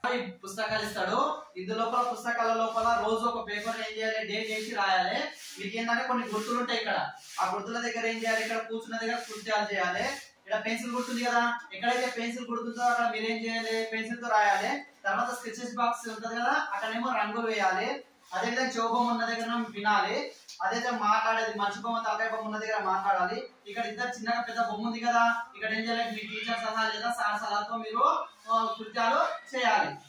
ఈ పుస్తకాలు ఇస్తాడు. ఇందు లోపల పుస్తకాల లోపల రోజు ఒక పేపర్ ఏం చేయాలి, డేట్ వేసి రాయాలి. మీకు ఏంటంటే కొన్ని గుర్తులు ఉంటాయి ఇక్కడ. ఆ గుర్తుల దగ్గర ఏం చేయాలి, ఇక్కడ కూర్చున్న దగ్గర కృత్యాలు చేయాలి. ఇక్కడ పెన్సిల్ గుర్తుంది కదా, ఎక్కడైతే పెన్సిల్ గుర్తుందో అక్కడ మీరు ఏం చేయాలి, పెన్సిల్ తో రాయాలి. తర్వాత స్కెచెస్ బాక్స్ ఉంటది కదా, అక్కడేమో రంగులు వేయాలి. అదేవిధంగా చౌబొమ్మ ఉన్న దగ్గర వినాలి. అదైతే మాట్లాడేది, మంచి బొమ్మ తలకాయ బొమ్మ ఉన్న దగ్గర మాట్లాడాలి. ఇక్కడ ఇద్దరు చిన్నగా పెద్ద బొమ్మ ఉంది కదా, ఇక్కడ ఏం చేయాలి, మీ టీచర్ సలహా లేదా సార్ సలహాతో మీరు కృత్యాలు చేయాలి.